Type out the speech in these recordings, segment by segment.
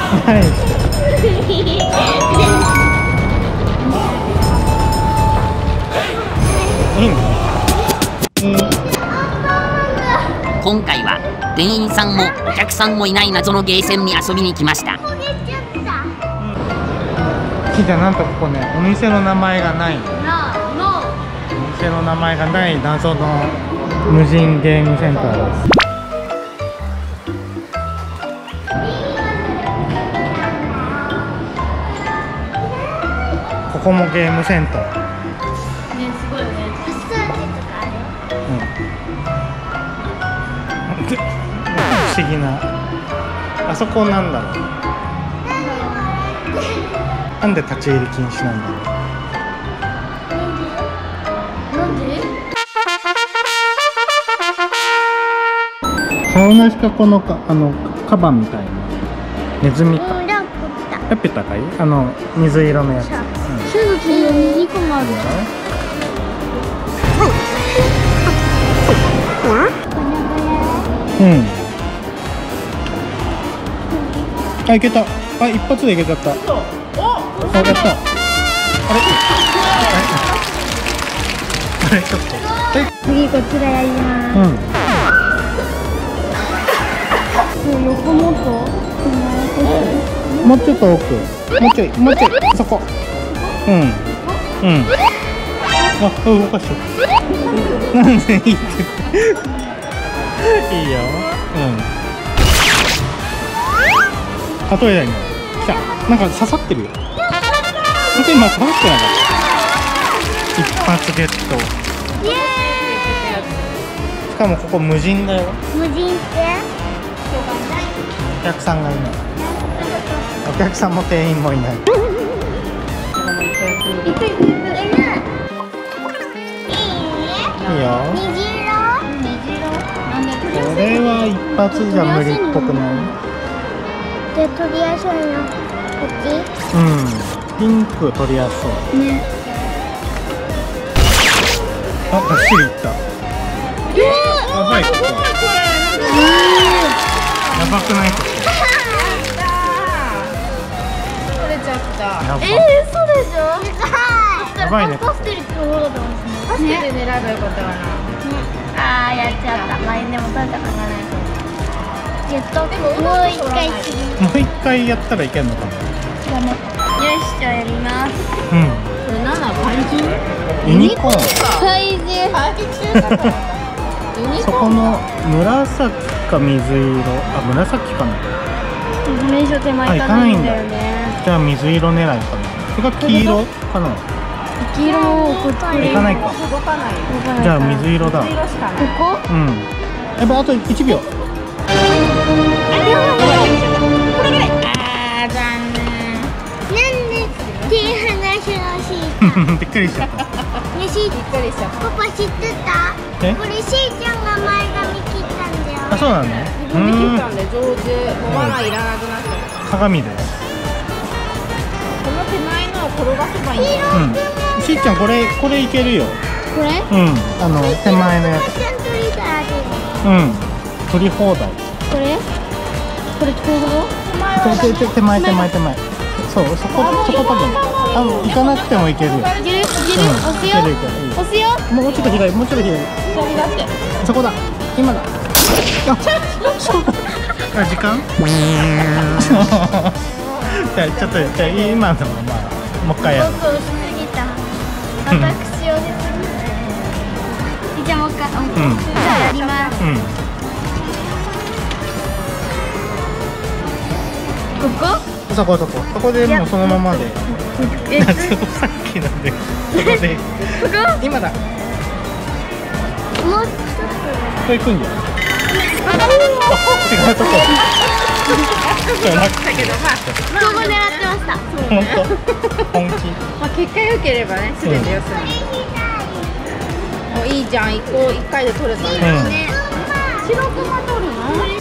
はい。 今回は店員さんもお客さんもいない謎のゲーセンに遊びに来ました。 じゃあなんとここね、お店の名前がない。お店の名前がない謎の無人ゲームセンターです。ここもゲームセンター。ね、すごいね。マッサージとかある。不思議な。あそこなんだろう。なんで立ち入り禁止なんだろう。なんで？サウナシカこのカバンみたいなネズミか。ラピュタかい？水色のやつ。2個もある。うん。あ、いけた。あ、一発でいけちゃった。あ、やった。あれ？あれちょっと。 次こちらやります。横もっと。 もうちょっと奥。もうちょい、そこ。うん。あ、動かして。なんでいいって。いいよ。あ、トイレに。来た。なんか刺さってるよ。今刺さってなかった。一発ゲット。 イエーイ。 しかもここ無人だよ。 無人って？ お客さんがいない。お客さんも店員もいない。いいよ。これは一発じゃ無理っぽくない？ で、取りやすいの。こっち？ ピンク取りやすそう。ね。あ、がっしりいった。やばいここ。やばくないここ。 取れちゃった。 嘘でしょ？ やばいね。 パステルって思うと思うんですね。 パステル狙えばよかったかな。 あー、やっちゃった。前でも取れたかな。もう一回次。 もう一回やったらいけんのかな。 よし、じゃあやります。 これ何なの？怪獣？ ユニコーン。 怪獣。 そこの紫か水色。あ、紫かな。 名所手前行かないんだよね。 じゃあ水色狙いかな。それが黄色かな。 黄色をこっちに行かないか。 動かないよ。 じゃあ水色だ。 水色しかない。 ここ？ やっぱあと1秒。 残念。なんでっていう話をしびっくりしちゃった。 た。ね、しーちゃん、パパ知ってた？これしーちゃんが前髪切ったんだよ。 あ、そうなの？ 自分で切ったんで上手。もうバナいらなくなっちゃった。 鏡で。 この手前のを転がせばいいんだよ。 しーちゃんこれいけるよ。 これ？ 手前のやつ。 ちゃんと取りたい。 取り放題。 これこれ手前。そう、そこ多分行かなくてもいけるよ。 いける？押すよ。 もうちょっと左。そこだ。今だ。あ、時間？じゃあちょっと今のままもう一回やる。 僕押しすぎた。私をね。じゃあもう一回。やります。ここ？ そこでもうそのままで。さっきなんで。そこで。今だ。 もうちょっと。 これ行くんじゃん。違うとこ。 だけどまあここ狙ってました。 本気。 まあ結果良ければね全てよすに。もういいじゃん。一回で取れたね。白クマ取るの？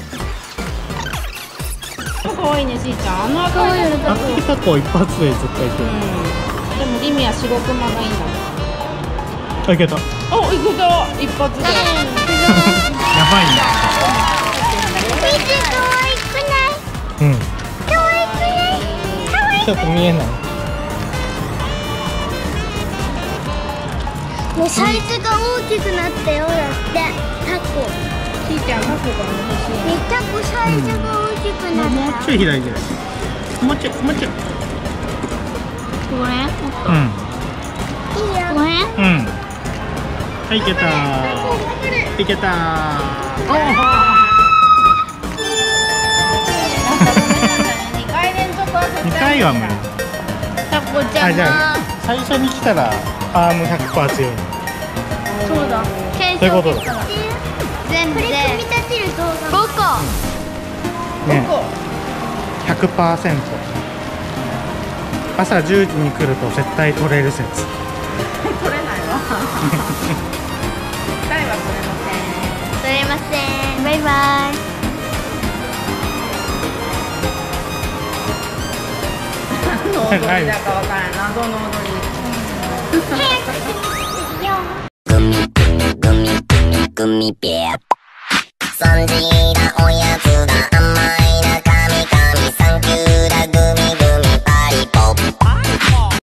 可愛いね、しーちゃん。赤いの赤いタコ一発で絶対いける。 でもリミは白クマがいいんだ。 あ、いけた。 あ、いけた。一発で。 やばいね。 可愛くない？可愛くちょっと見えない。 もうサイズが大きくなったよ。だってタコ。 ちいちゃんタコが欲しい。 タコサイズが大きくなった。 もうちょい開いてる。もうちょい、もうちょい。 これ？ うん。 いいよ。 これ？ うん。はい、いけたー。いけたー。 2回連続は絶 2 対回は無理。 タコちゃあ、 んじゃあが最初に来たらアーム100%強い。 そうだ。 そういうことだ。 全部で組み立てる動画。5個。 ね、 5個。 100%。朝10時に来ると絶対取れる説。 取れないわ。2回は取れません。 取れません。バイバイ。 何の踊りだかわからん。謎の踊り。 グミベア。3時だおやつだ甘